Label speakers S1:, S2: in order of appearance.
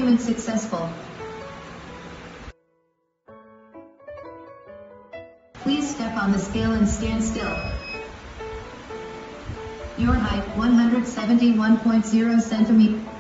S1: Measurement successful. Please step on the scale and stand still. Your height 171.0 centimeters.